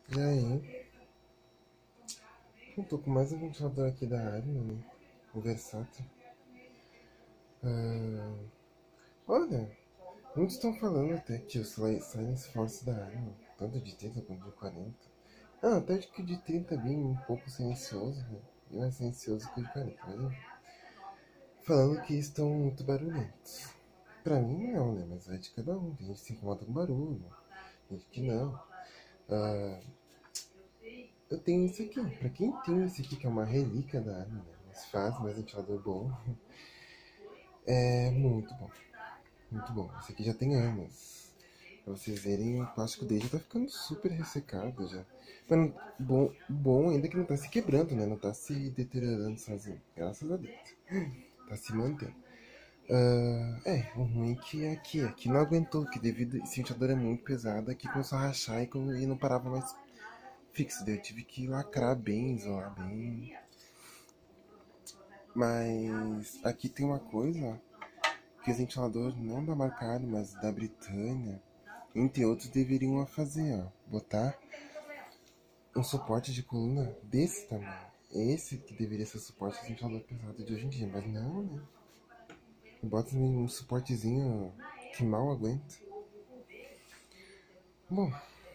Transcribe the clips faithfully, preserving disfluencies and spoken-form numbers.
E aí, eu tô com mais um ventilador aqui da Arma, né? O versátil. Ah, olha, muitos estão falando até que o Sil- Silence Force da Arma, tanto de trinta quanto de quarenta. Ah, até que o de trinta é bem um pouco silencioso, né? E mais silencioso que o de quarenta, mas enfim. Falando que estão muito barulhentos. Pra mim não, né? Mas é de cada um. Tem gente que se incomoda com barulho, tem gente que não. Ah, eu tenho isso aqui. Pra quem tem esse aqui, que é uma relíquia da Arma, né? Mas faz, mas ventilador bom. É muito bom, muito bom. Esse aqui já tem anos. Pra vocês verem, o plástico dele já tá ficando super ressecado já. Mas não, bom, bom ainda que não tá se quebrando, né? Não tá se deteriorando sozinho. Graças a Deus. Tá se mantendo. Ah, é, o ruim é que aqui, aqui não aguentou, que devido esse ventilador é muito pesado, aqui começou a rachar e, e não parava mais fixo. Daí eu tive que lacrar bem, isolar bem. Mas aqui tem uma coisa que os ventiladores não da marca Arri, mas da Britânia, entre outros, deveriam fazer, ó, botar um suporte de coluna desse tamanho. Esse que deveria ser o suporte do ventilador pesado de hoje em dia, mas não, né? Bota um suportezinho que mal aguenta. Bom,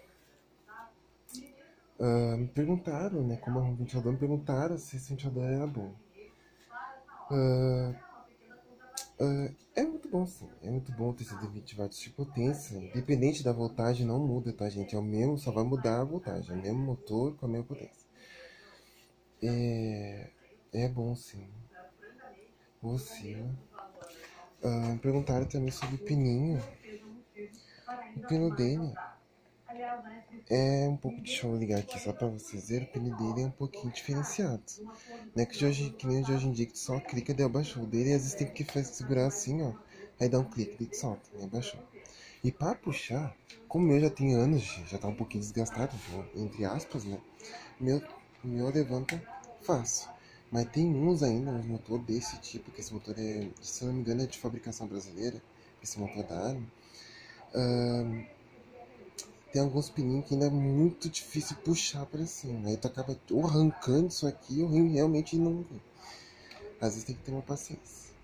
uh, me perguntaram, né, como é um ventilador, me perguntaram se esse ventilador era bom. Uh, uh, é muito bom, sim. É muito bom ter sido vinte watts de potência. Independente da voltagem, não muda, tá, gente? É o mesmo, só vai mudar a voltagem. É o mesmo motor com a mesma potência. É, é bom, sim. Você. Uh, perguntaram também sobre o pininho. O pino dele é um pouco. Deixa eu ligar aqui só pra vocês verem. O pino dele é um pouquinho diferenciado. Não é que, de hoje, que nem o de hoje em dia que tu só clica e abaixou. O dele às vezes tem que segurar assim, ó. Aí dá um clique e solta, e abaixou. E para puxar, como o meu já tem anos, já tá um pouquinho desgastado, entre aspas, né? Meu, meu levanta fácil. Mas tem uns ainda, uns motor desse tipo, que esse motor é, se não me engano, é de fabricação brasileira, esse motor da Arma. Uh, tem alguns pininhos que ainda é muito difícil puxar para cima. Aí tu acaba ou arrancando isso aqui ou realmente não. Às vezes tem que ter uma paciência.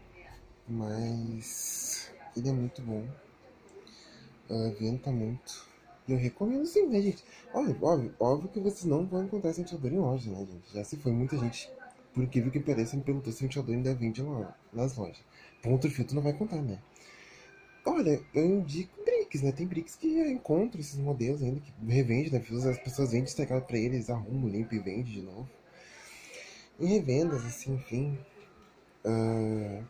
Mas ele é muito bom. Uh, venta muito. E eu recomendo sim, né, gente? Óbvio, óbvio, óbvio que vocês não vão encontrar esse ventilador em loja, né, gente? Já se foi muita gente, por incrível que pareça, me perguntou se o ventilador ainda vende lá, nas lojas. Ponto fio, tu não vai contar, né? Olha, eu indico bricks, né? Tem bricks que eu encontro esses modelos ainda, que revende, né? As pessoas vendem estragado pra eles, arrumam, limpa e vende de novo. Em revendas, assim, enfim. Uh,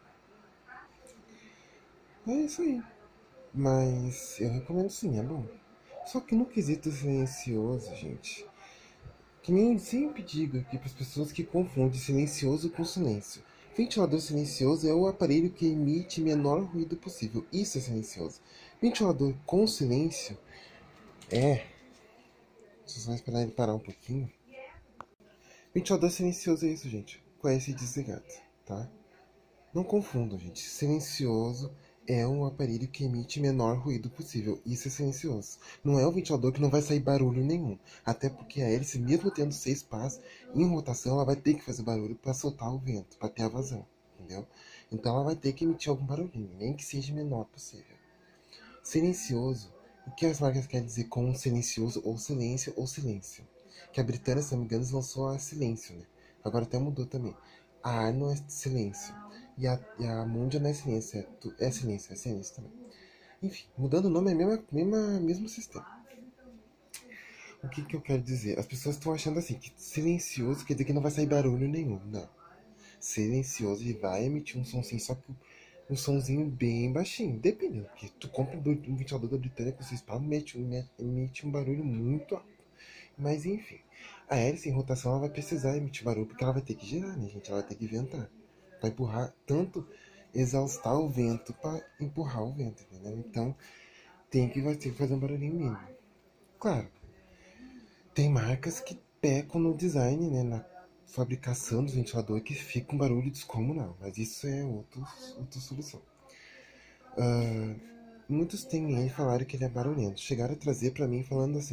é isso aí. Mas eu recomendo sim, é bom. Só que no quesito silencioso, gente, que nem eu sempre digo aqui para as pessoas que confundem silencioso com silêncio. Ventilador silencioso é o aparelho que emite menor ruído possível. Isso é silencioso. Ventilador com silêncio é. Vocês vão esperar ele parar um pouquinho. Ventilador silencioso é isso, gente. Com esse desligado, tá? Não confundam, gente. Silencioso é um aparelho que emite menor ruído possível. Isso é silencioso. Não é um ventilador que não vai sair barulho nenhum. Até porque a hélice, mesmo tendo seis pás em rotação, ela vai ter que fazer barulho para soltar o vento, para ter a vazão. Entendeu? Então ela vai ter que emitir algum barulhinho, nem que seja menor possível. Silencioso. O que as marcas querem dizer com silencioso ou silêncio ou silêncio? Que a Britânia, se não me engano, lançou a silêncio, né? Agora até mudou também. A Arno é silêncio. E a, e a Mundia não é silêncio, é, tu, é silêncio, é silêncio também. Enfim, mudando o nome é mesmo, mesmo, mesmo sistema. O que, que eu quero dizer? As pessoas estão achando assim, que silencioso quer dizer que não vai sair barulho nenhum. Não. Silencioso ele vai emitir um somzinho, só que um somzinho bem baixinho. Dependendo, porque tu compra um ventilador da Britânia com seis palmos, emite, emite um barulho muito alto. Mas enfim, a hélice em rotação ela vai precisar emitir barulho porque ela vai ter que girar, né, gente? Ela vai ter que ventar. Vai empurrar, tanto exaustar o vento para empurrar o vento, entendeu? Então tem que, vai ter que fazer um barulhinho mínimo. Claro, tem marcas que pecam no design, né? Na fabricação dos ventiladores que fica um barulho descomunal. Mas isso é outro, outra solução. Uh, muitos têm aí falaram que ele é barulhento. Chegaram a trazer para mim falando assim: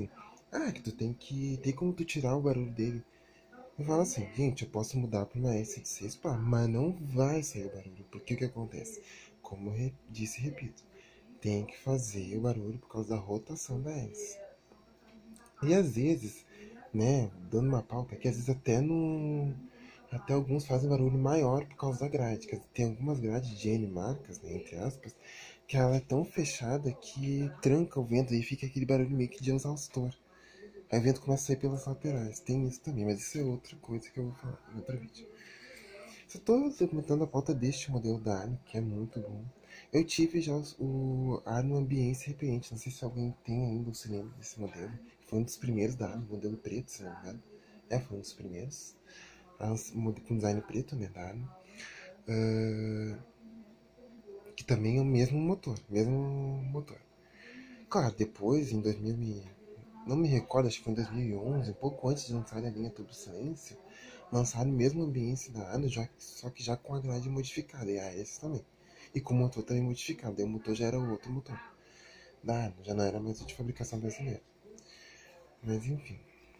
Ah, que tu tem que. Tem como tu tirar o barulho dele. Eu falo assim, gente, eu posso mudar para uma S de seis pá, mas não vai sair o barulho. Porque o que acontece? Como eu disse e repito, tem que fazer o barulho por causa da rotação da hélice. E às vezes, né, dando uma pauta, que às vezes até no. Até alguns fazem barulho maior por causa da grade. Que tem algumas grades de N marcas, né, entre aspas, que ela é tão fechada que tranca o vento e fica aquele barulho meio que de exaustor. Aí o vento começa a sair pelas laterais. Tem isso também, mas isso é outra coisa que eu vou falar em outro vídeo. Só estou documentando a pauta deste modelo da Arno, que é muito bom. Eu tive já o Arno Ambience Repelente. Não sei se alguém tem ainda ou se lembra desse modelo. Foi um dos primeiros da Arno, modelo preto, se não me engano. É, foi um dos primeiros. Com design preto, né, da Arno. Uh, que também é o mesmo motor, mesmo motor. Claro, depois, em dois mil e... Não me recordo, acho que foi em dois mil e onze, um pouco antes de lançar a linha Turbo Silêncio, lançaram o mesmo ambiente da Arno, já, só que já com a grade modificada, e a S também. E com o motor também modificado, daí o motor já era outro motor da Arno, já não era mais de fabricação brasileira. Mas enfim.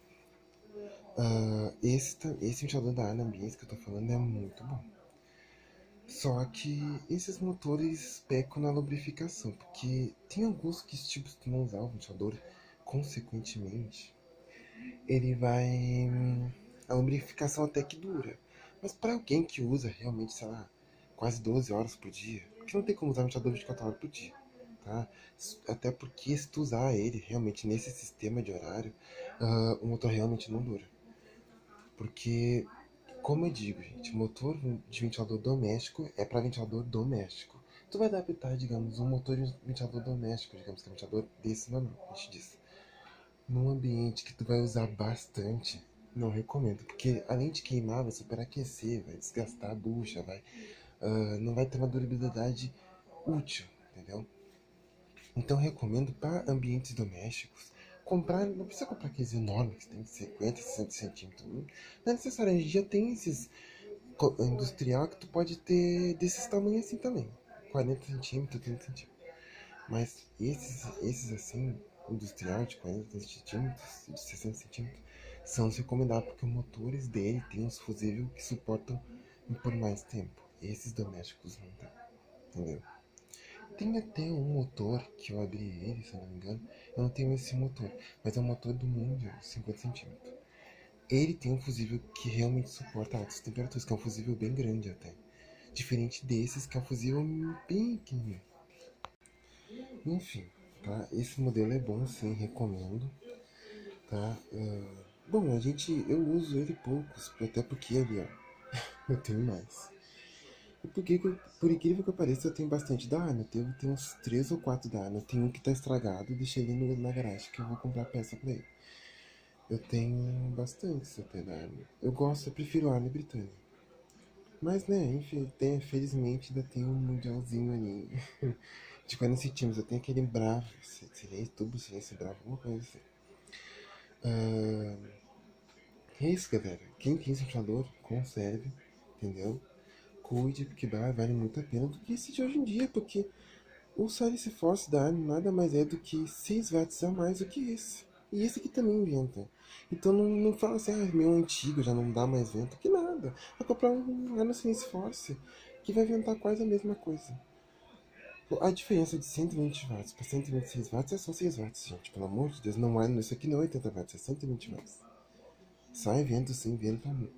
Uh, esse, esse ventilador da Arno Ambiente que eu tô falando é muito bom. Só que esses motores pecam na lubrificação, porque tem alguns que tipo, se tu não usar o ventilador, consequentemente, ele vai... A lubrificação até que dura. Mas para alguém que usa realmente, sei lá, quase doze horas por dia, porque não tem como usar um ventilador vinte e quatro horas por dia, tá? Até porque se tu usar ele realmente nesse sistema de horário, uh, o motor realmente não dura. Porque, como eu digo, gente, motor de ventilador doméstico é para ventilador doméstico. Tu vai adaptar, digamos, um motor de ventilador doméstico, digamos que é um ventilador desse normal, a gente diz, num ambiente que tu vai usar bastante, não recomendo, porque além de queimar, vai superaquecer, vai desgastar a bucha, vai, uh, não vai ter uma durabilidade útil, entendeu? Então recomendo para ambientes domésticos comprar, não precisa comprar aqueles enormes que tem cinquenta, sessenta centímetros, não é necessário, a gente já tem esses industrial que tu pode ter desses tamanhos assim também, quarenta centímetros, trinta centímetros, mas esses, esses assim, industrial de quarenta centímetros, de sessenta centímetros, são os recomendados porque os motores dele tem uns fusíveis que suportam por mais tempo. Esses domésticos não tem, entendeu? Tem até um motor que eu abri ele, se eu não me engano. Eu não tenho esse motor, mas é um motor do mundo, cinquenta centímetros. Ele tem um fusível que realmente suporta altas temperaturas, que é um fusível bem grande até. Diferente desses, que é um fusível bem pequenininho. Enfim, tá? Esse modelo é bom, sim, recomendo, tá? Uh, bom, a gente, eu uso ele poucos, até porque ali, ó, eu tenho mais. E porque, por incrível que pareça, eu tenho bastante da Arno. Eu tenho uns três ou quatro da Arno. Tem um que tá estragado, deixei ele no, na garagem, que eu vou comprar peça pra ele. Eu tenho bastante até da Arno. Eu gosto, eu prefiro a Arno Britânia. Mas, né, enfim, tem, felizmente ainda tem um mundialzinho ali de quarenta centímetros. Eu tenho aquele bravo, silêncio, tubo, silêncio bravo, alguma coisa assim. Uh, é isso, galera. Quem tem ventilador, conserve, entendeu? Cuide, porque bah, vale muito a pena do que esse de hoje em dia, porque o Silence Force da Arno nada mais é do que seis watts a mais do que esse. E esse aqui também venta. Então não, não fala assim, ah, meu antigo já não dá mais vento. Que nada. Vai comprar um Arno Silence Force que vai ventar quase a mesma coisa. A diferença de cento e vinte watts para cento e vinte e seis watts é só seis watts, gente. Pelo amor de Deus, não é, isso aqui não é oitenta watts, é cento e vinte watts. Sai vento sim, venta muito.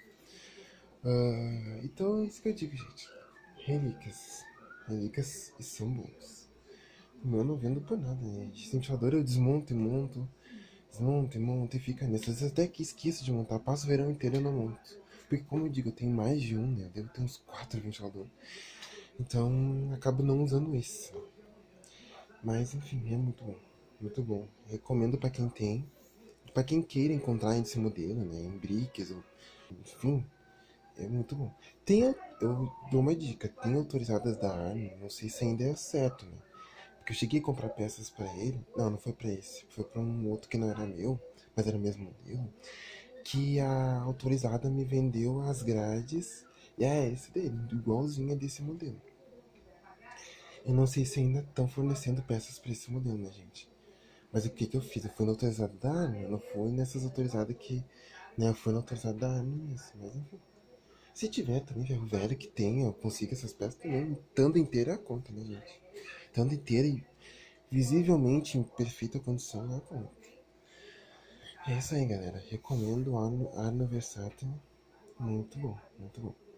Uh, então é isso que eu digo, gente. Relíquias. Relíquias são bons. O meu eu não vendo por nada, né? De ventilador eu desmonto e monto. Desmonto e monto e fica nisso. Às vezes até que esqueço de montar. Passo o verão inteiro e eu não monto. Porque como eu digo, eu tenho mais de um, né? Eu devo ter uns quatro ventiladores. Então acabo não usando esse. Mas enfim, é muito bom. Muito bom. Recomendo pra quem tem. Pra quem queira encontrar esse modelo, né? Em briques ou... Enfim, é muito bom. Tem, eu dou uma dica, tem autorizadas da Arno, não sei se ainda é certo, né? Porque eu cheguei a comprar peças pra ele, não, não foi pra esse, foi pra um outro que não era meu, mas era o mesmo modelo, que a autorizada me vendeu as grades e a hélice dele, igualzinha desse modelo. Eu não sei se ainda estão fornecendo peças pra esse modelo, né, gente? Mas o que que eu fiz? Eu fui na autorizada da Arma, não fui nessas autorizadas que, né, eu fui na autorizada da Arma mesmo, mas enfim. Se tiver também ferro velho que tenha, eu consiga essas peças também, estando inteira é a conta, né, gente? Estando inteira e visivelmente em perfeita condição é a conta. É isso aí, galera. Recomendo o Arno, Arno Versátil. Muito bom, muito bom.